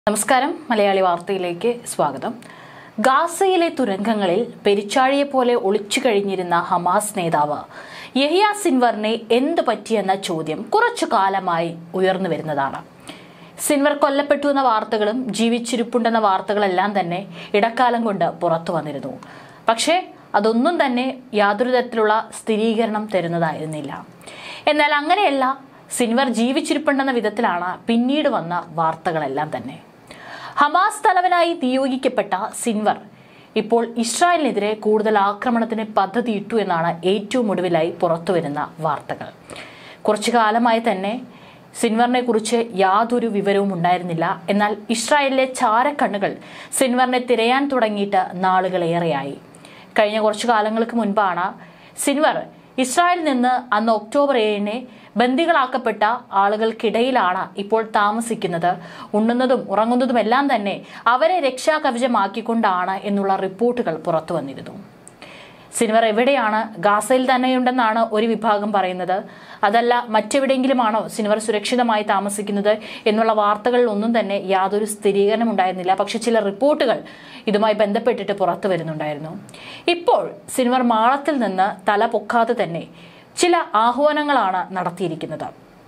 നമസ്കാരം മലയാളി വാർത്തയിലേക്ക് സ്വാഗതം. ഗാസയിലെ തുരങ്കങ്ങളിൽ പെരിച്ചാഴിയെ പോലെ ഒളിച്ചു കഴിഞ്ഞിരുന്ന ഹമാസ് നേതാവ് യഹിയ സിൻവറിനെ എന്ത് പറ്റിയെന്ന ചോദ്യം കുറച്ചു കാലമായി ഉയർന്നു വരുന്നതാണ്. സിൻവർ കൊല്ലപ്പെട്ടു എന്ന വാർത്തകളും ജീവിച്ചിരിപ്പുണ്ടെന്ന വാർത്തകളെല്ലാം തന്നെ ഇടക്കാലം കൊണ്ട് പുറത്തു വന്നിരുന്നു. പക്ഷേ അതൊന്നും തന്നെ യാതൊരു തരത്തിലുള്ള സ്ഥിരീകരണം തരുന്നതായിരുന്നില്ല. എന്നാൽ അങ്ങനെയല്ല, സിൻവർ ജീവിച്ചിരിപ്പുണ്ടെന്ന വിധത്തിലാണ് പിന്നീട് വന്ന വാർത്തകളെല്ലാം തന്നെ. ഹമാസ് തലവനായി നിയോഗിക്കപ്പെട്ട സിൻവർ ഇപ്പോൾ ഇസ്രായേലിനെതിരെ കൂടുതൽ ആക്രമണത്തിന് പദ്ധതിയിട്ടു എന്നാണ് ഏറ്റവും ഒടുവിലായി പുറത്തുവരുന്ന വാർത്തകൾ. കുറച്ചു കാലമായി തന്നെ സിൻവറിനെ കുറിച്ച് യാതൊരു വിവരവും ഉണ്ടായിരുന്നില്ല. എന്നാൽ ഇസ്രായേലിലെ ചാരക്കണ്ണുകൾ സിൻവറിനെ തിരയാൻ തുടങ്ങിയിട്ട് നാളുകളേറെയായി. കഴിഞ്ഞ കുറച്ചു കാലങ്ങൾക്ക് മുൻപാണ് സിൻവർ ഇസ്രായേലിൽ നിന്ന് അന്ന് ഒക്ടോബർ 7 ബന്ദികളാക്കപ്പെട്ട ആളുകൾക്കിടയിലാണ് ഇപ്പോൾ താമസിക്കുന്നത്. ഉണ്ണുന്നതും ഉറങ്ങുന്നതുമെല്ലാം തന്നെ അവരെ രക്ഷാകവചമാക്കിക്കൊണ്ടാണ് എന്നുള്ള റിപ്പോർട്ടുകൾ പുറത്തു വന്നിരുന്നു. സിൻവർ എവിടെയാണ്? ഗാസയിൽ തന്നെയുണ്ടെന്നാണ് ഒരു വിഭാഗം പറയുന്നത്. അതല്ല മറ്റെവിടെയെങ്കിലുമാണോ സിൻവർ സുരക്ഷിതമായി താമസിക്കുന്നത് എന്നുള്ള വാർത്തകളിൽ ഒന്നും തന്നെ യാതൊരു സ്ഥിരീകരണം ഉണ്ടായിരുന്നില്ല. പക്ഷെ ചില റിപ്പോർട്ടുകൾ ഇതുമായി ബന്ധപ്പെട്ടിട്ട് പുറത്തു വരുന്നുണ്ടായിരുന്നു. ഇപ്പോൾ സിൻവർ മാളത്തിൽ നിന്ന് തല പൊക്കാതെ തന്നെ ചില ആഹ്വാനങ്ങളാണ് നടത്തിയിരിക്കുന്നത്.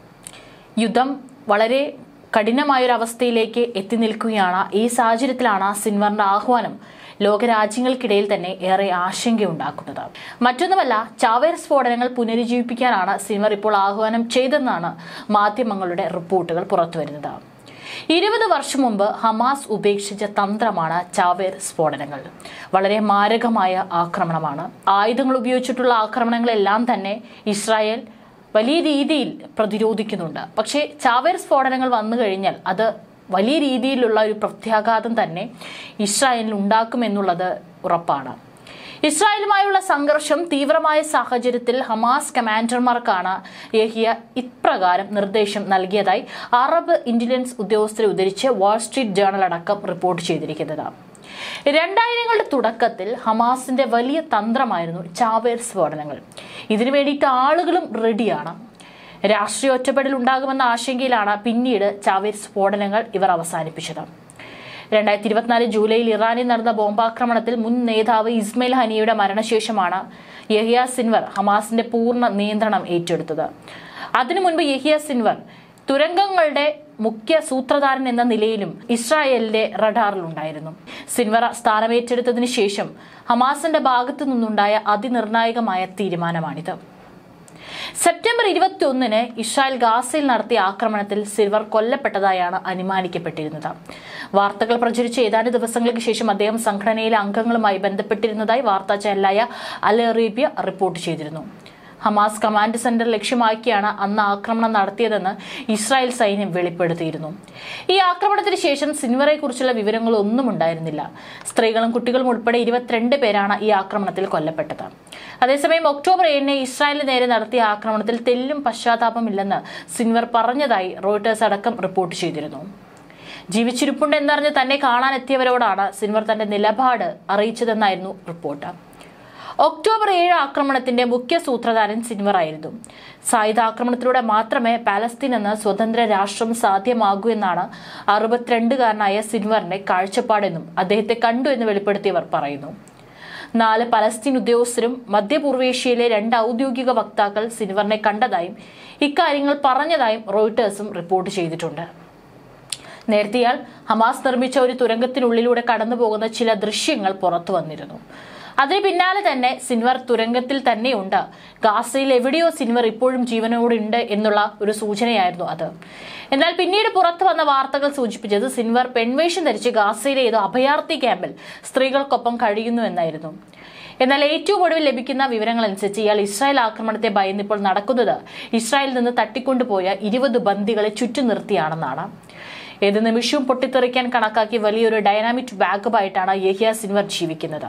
യുദ്ധം വളരെ കഠിനമായൊരവസ്ഥയിലേക്ക് എത്തി നിൽക്കുകയാണ്. ഈ സാഹചര്യത്തിലാണ് സിൻവറിന്റെ ആഹ്വാനം ലോകരാജ്യങ്ങൾക്കിടയിൽ തന്നെ ഏറെ ആശങ്കയുണ്ടാക്കുന്നത്. മറ്റൊന്നുമല്ല, ചാവേർ സ്ഫോടനങ്ങൾ പുനരുജ്ജീവിപ്പിക്കാനാണ് സിൻവർ ഇപ്പോൾ ആഹ്വാനം ചെയ്തെന്നാണ് മാധ്യമങ്ങളുടെ റിപ്പോർട്ടുകൾ പുറത്തുവരുന്നത്. 20 വർഷം മുമ്പ് ഹമാസ് ഉപേക്ഷിച്ച തന്ത്രമാണ് ചാവേർ സ്ഫോടനങ്ങൾ. വളരെ മാരകമായ ആക്രമണമാണ്. ആയുധങ്ങൾ ഉപയോഗിച്ചിട്ടുള്ള ആക്രമണങ്ങളെല്ലാം തന്നെ ഇസ്രായേൽ വലിയ രീതിയിൽ പ്രതിരോധിക്കുന്നുണ്ട്. പക്ഷേ ചാവേർ സ്ഫോടനങ്ങൾ വന്നു കഴിഞ്ഞാൽ അത് വലിയ രീതിയിലുള്ള ഒരു പ്രത്യാഘാതം തന്നെ ഇസ്രായേലിൽ ഉണ്ടാക്കുമെന്നുള്ളത് ഉറപ്പാണ്. ഇസ്രായേലുമായുള്ള സംഘർഷം തീവ്രമായ സാഹചര്യത്തിൽ ഹമാസ് കമാൻഡർമാർക്കാണ് യഹിയ ഇപ്രകാരം നിർദ്ദേശം നൽകിയതായി അറബ് ഇന്റലിജൻസ് ഉദ്യോഗസ്ഥരെ ഉദ്ധരിച്ച് വാൾ സ്ട്രീറ്റ് ജേണൽ അടക്കം റിപ്പോർട്ട് ചെയ്തിരിക്കുന്നത്. 2000കളുടെ തുടക്കത്തിൽ ഹമാസിന്റെ വലിയ തന്ത്രമായിരുന്നു ചാവേർ സ്ഫോടനങ്ങൾ. ഇതിനു വേണ്ടിയിട്ട് ആളുകളും റെഡിയാണ്. രാഷ്ട്രീയ ഒറ്റപ്പെടൽ ഉണ്ടാകുമെന്ന ആശങ്കയിലാണ് പിന്നീട് ചാവേർ സ്ഫോടനങ്ങൾ ഇവർ അവസാനിപ്പിച്ചത്. 2024 ജൂലൈയിൽ ഇറാനിൽ നടന്ന ബോംബാക്രമണത്തിൽ മുൻ നേതാവ് ഇസ്മയിൽ ഹനിയുടെ മരണശേഷമാണ് യഹിയ സിൻവർ ഹമാസിന്റെ പൂർണ്ണ നിയന്ത്രണം ഏറ്റെടുത്തത്. അതിനു മുൻപ് യഹിയ സിൻവർ തുരങ്കങ്ങളുടെ മുഖ്യ സൂത്രധാരൻ എന്ന നിലയിലും ഇസ്രായേലിന്റെ റഡാറിലുണ്ടായിരുന്നു. സിൻവർ സ്ഥാനമേറ്റെടുത്തതിനു ശേഷം ഹമാസിന്റെ ഭാഗത്തു നിന്നുണ്ടായ അതിനിർണായകമായ തീരുമാനമാണിത്. സെപ്റ്റംബർ 21 ഇസ്രായേൽ ഗാസയിൽ നടത്തിയ ആക്രമണത്തിൽ സിൻവർ കൊല്ലപ്പെട്ടതായാണ് അനുമാനിക്കപ്പെട്ടിരുന്നത്. വാർത്തകൾ പ്രചരിച്ച ഏതാനും ദിവസങ്ങൾക്ക് ശേഷം അദ്ദേഹം സംഘടനയിലെ അംഗങ്ങളുമായി ബന്ധപ്പെട്ടിരുന്നതായി വാർത്താ ചാനലായ അൽ അറേബ്യ റിപ്പോർട്ട് ചെയ്തിരുന്നു. ഹമാസ് കമാൻഡ് സെന്റർ ലക്ഷ്യമാക്കിയാണ് അന്ന് ആക്രമണം നടത്തിയതെന്ന് ഇസ്രായേൽ സൈന്യം വെളിപ്പെടുത്തിയിരുന്നു. ഈ ആക്രമണത്തിന് ശേഷം സിൻവറെ കുറിച്ചുള്ള വിവരങ്ങളൊന്നും ഉണ്ടായിരുന്നില്ല. സ്ത്രീകളും കുട്ടികളും ഉൾപ്പെടെ 22 പേരാണ് ഈ ആക്രമണത്തിൽ കൊല്ലപ്പെട്ടത്. അതേസമയം ഒക്ടോബർ 7 ഇസ്രായേലിന് നേരെ നടത്തിയ ആക്രമണത്തിൽ തെല്ലും പശ്ചാത്താപമില്ലെന്ന് സിൻവർ പറഞ്ഞതായി റോയിട്ടേഴ്സ് അടക്കം റിപ്പോർട്ട് ചെയ്തിരുന്നു. ജീവിച്ചിരിപ്പുണ്ട് എന്നറിഞ്ഞ് തന്നെ കാണാനെത്തിയവരോടാണ് സിൻവർ തന്റെ നിലപാട് അറിയിച്ചതെന്നായിരുന്നു റിപ്പോർട്ട്. ഒക്ടോബർ 7 ആക്രമണത്തിന്റെ മുഖ്യ സൂത്രധാരൻ സിൻവർ ആയിരുന്നു. സായുധാക്രമണത്തിലൂടെ മാത്രമേ പാലസ്തീൻ എന്ന സ്വതന്ത്ര രാഷ്ട്രം സാധ്യമാകൂ എന്നാണ് 62കാരനായ സിൻവറിന്റെ കാഴ്ചപ്പാടെന്നും അദ്ദേഹത്തെ കണ്ടു എന്ന് വെളിപ്പെടുത്തിയവർ പറയുന്നു. 4 പലസ്തീൻ ഉദ്യോഗസ്ഥരും മധ്യപൂർവേഷ്യയിലെ 2 ഔദ്യോഗിക വക്താക്കൾ സിൻവറിനെ കണ്ടതായും ഇക്കാര്യങ്ങൾ പറഞ്ഞതായും റോയിട്ടേഴ്സും റിപ്പോർട്ട് ചെയ്തിട്ടുണ്ട്. നേരത്തെയാൾ ഹമാസ് നിർമ്മിച്ച ഒരു തുരങ്കത്തിനുള്ളിലൂടെ കടന്നു പോകുന്ന ചില ദൃശ്യങ്ങൾ പുറത്തു വന്നിരുന്നു. അതിന് പിന്നാലെ തന്നെ സിൻവർ തുരങ്കത്തിൽ തന്നെയുണ്ട്, ഗാസയിൽ എവിടെയോ സിൻവർ ഇപ്പോഴും ജീവനോടുണ്ട് എന്നുള്ള ഒരു സൂചനയായിരുന്നു അത്. എന്നാൽ പിന്നീട് പുറത്തു വന്ന വാർത്തകൾ സൂചിപ്പിച്ചത് സിൻവർ പെൺവേഷം ധരിച്ച് ഗാസയിലെ ഏതോ അഭയാർത്ഥി ക്യാമ്പിൽ സ്ത്രീകൾക്കൊപ്പം കഴിയുന്നു എന്നായിരുന്നു. എന്നാൽ ഏറ്റവും ഒടുവിൽ ലഭിക്കുന്ന വിവരങ്ങൾ അനുസരിച്ച് ഇയാൾ ഇസ്രായേൽ ആക്രമണത്തെ ഭയന്നിപ്പോൾ നടക്കുന്നത് ഇസ്രായേലിൽ നിന്ന് തട്ടിക്കൊണ്ടുപോയ 20 ബന്ദികളെ ചുറ്റും നിർത്തിയാണെന്നാണ്. ഏത് നിമിഷവും പൊട്ടിത്തെറിക്കാൻ കണക്കാക്കി വലിയൊരു ഡൈനാമിറ്റ് ബാഗുമായിട്ടാണ് യഹിയ സിൻവർ ജീവിക്കുന്നത്.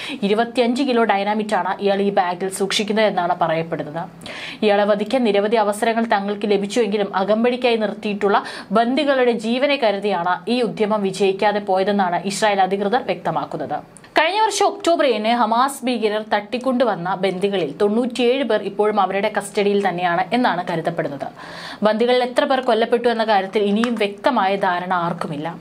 25 കിലോ ഡൈനാമിറ്റാണ് ഇയാൾ ഈ ബാഗിൽ സൂക്ഷിക്കുന്നത് എന്നാണ് പറയപ്പെടുന്നത്. ഇയാളെ വധിക്കാൻ നിരവധി അവസരങ്ങൾ തങ്ങൾക്ക് ലഭിച്ചുവെങ്കിലും അകമ്പടിക്കായി നിർത്തിയിട്ടുള്ള ബന്ദികളുടെ ജീവനെ കരുതിയാണ് ഈ ഉദ്യമം വിജയിക്കാതെ പോയതെന്നാണ് ഇസ്രായേൽ അധികൃതർ വ്യക്തമാക്കുന്നത്. കഴിഞ്ഞ വർഷം ഒക്ടോബർ 7 ഹമാസ് ഭീകരർ തട്ടിക്കൊണ്ടുവന്ന ബന്ദികളിൽ 97 പേർ ഇപ്പോഴും അവരുടെ കസ്റ്റഡിയിൽ തന്നെയാണ് എന്നാണ് കരുതപ്പെടുന്നത്. ബന്ദികളിൽ എത്ര പേർ കൊല്ലപ്പെട്ടു എന്ന കാര്യത്തിൽ ഇനിയും വ്യക്തമായ ധാരണ ആർക്കുമില്ല.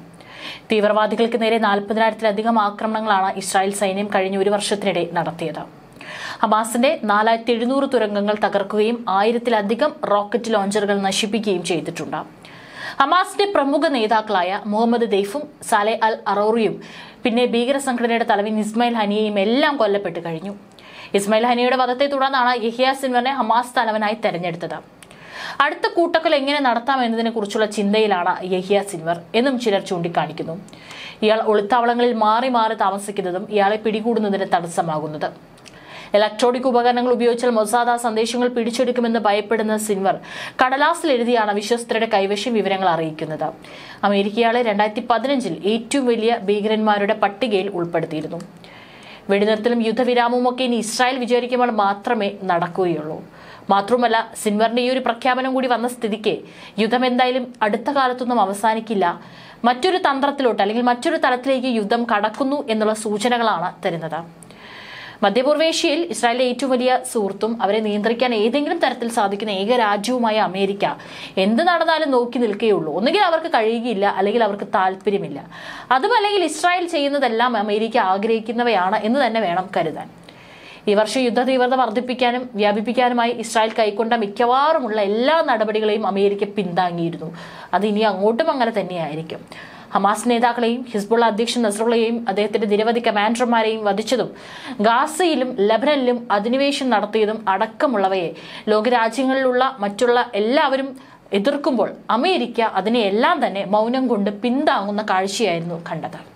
തീവ്രവാദികൾക്ക് നേരെ 40,000-ലധികം ആക്രമണങ്ങളാണ് ഇസ്രായേൽ സൈന്യം കഴിഞ്ഞ ഒരു വർഷത്തിനിടെ നടത്തിയത്. ഹമാസിന്റെ 4,700 തുരങ്കങ്ങൾ തകർക്കുകയും 1000-ലധികം റോക്കറ്റ് ലോഞ്ചറുകൾ നശിപ്പിക്കുകയും ചെയ്തിട്ടുണ്ട്. ഹമാസിന്റെ പ്രമുഖ നേതാക്കളായ മുഹമ്മദ് ദെയ്ഫും സാലെ അൽ അറോറിയും പിന്നെ ഭീകര സംഘടനയുടെ തലവൻ ഇസ്മായിൽ ഹനിയയും എല്ലാം കൊല്ലപ്പെട്ടു കഴിഞ്ഞു. ഇസ്മായിൽ ഹനിയുടെ വധത്തെ തുടർന്നാണ് യഹ്യ സിൻവറിനെ ഹമാസ് തലവനായി തെരഞ്ഞെടുത്തത്. അടുത്ത കൂട്ടക്കൊല എങ്ങനെ നടത്താം എന്നതിനെ കുറിച്ചുള്ള ചിന്തയിലാണ് യഹ്യ സിൻവർ എന്നും ചിലർ ചൂണ്ടിക്കാണിക്കുന്നു. ഇയാൾ ഒളിത്താവളങ്ങളിൽ മാറി മാറി താമസിക്കുന്നതും ഇയാളെ പിടികൂടുന്നതിന് തടസ്സമാകുന്നത്. ഇലക്ട്രോണിക് ഉപകരണങ്ങൾ ഉപയോഗിച്ചാൽ മൊസാദ് സന്ദേശങ്ങൾ പിടിച്ചെടുക്കുമെന്ന് ഭയപ്പെടുന്ന സിൻവർ കടലാസിൽ എഴുതിയാണ് വിശ്വസ്തരുടെ കൈവശം വിവരങ്ങൾ അറിയിക്കുന്നത്. അമേരിക്ക ഇയാളെ 2015 ഏറ്റവും വലിയ ഭീകരന്മാരുടെ പട്ടികയിൽ ഉൾപ്പെടുത്തിയിരുന്നു. വെടിനിർത്തലും യുദ്ധവിരാമവും ഒക്കെ ഇനി ഇസ്രായേൽ വിചാരിക്കുമ്പോൾ മാത്രമേ നടക്കുകയുള്ളൂ. മാത്രമല്ല, സിൻവറിന്റെ ഈ ഒരു പ്രഖ്യാപനം കൂടി വന്ന സ്ഥിതിക്ക് യുദ്ധം എന്തായാലും അടുത്ത കാലത്തൊന്നും അവസാനിക്കില്ല, മറ്റൊരു തന്ത്രത്തിലോട്ട് അല്ലെങ്കിൽ മറ്റൊരു തലത്തിലേക്ക് യുദ്ധം കടക്കുന്നു എന്നുള്ള സൂചനകളാണ് തരുന്നത്. മധ്യപൂർവേഷ്യയിൽ ഇസ്രായേലിലെ ഏറ്റവും വലിയ സുഹൃത്തും അവരെ നിയന്ത്രിക്കാൻ ഏതെങ്കിലും തരത്തിൽ സാധിക്കുന്ന ഏക രാജ്യവുമായ അമേരിക്ക എന്ത് നടന്നാലും നോക്കി നിൽക്കുകയുള്ളൂ. ഒന്നുകിൽ അവർക്ക് കഴിയുകയില്ല, അല്ലെങ്കിൽ അവർക്ക് താല്പര്യമില്ല. അതുമല്ലെങ്കിൽ ഇസ്രായേൽ ചെയ്യുന്നതെല്ലാം അമേരിക്ക ആഗ്രഹിക്കുന്നവയാണ് എന്ന് തന്നെ വേണം കരുതാൻ. ഈ വർഷം യുദ്ധ തീവ്രത വർദ്ധിപ്പിക്കാനും വ്യാപിപ്പിക്കാനുമായി ഇസ്രായേൽ കൈക്കൊണ്ട മിക്കവാറുമുള്ള എല്ലാ നടപടികളെയും അമേരിക്ക പിന്താങ്ങിയിരുന്നു. അത് ഇനി അങ്ങോട്ടും അങ്ങനെ തന്നെയായിരിക്കും. ഹമാസ് നേതാക്കളെയും ഹിസ്ബുള്ള അധ്യക്ഷൻ നസ്രുള്ളയെയും അദ്ദേഹത്തിന്റെ നിരവധി കമാൻഡർമാരെയും വധിച്ചതും ഗാസയിലും ലബനനിലും അധിനിവേശം നടത്തിയതും അടക്കമുള്ളവയെ ലോകരാജ്യങ്ങളിലുള്ള മറ്റുള്ള എല്ലാവരും എതിർക്കുമ്പോൾ അമേരിക്ക അതിനെയെല്ലാം തന്നെ മൗനം കൊണ്ട് പിന്താങ്ങുന്ന കാഴ്ചയായിരുന്നു കണ്ടത്.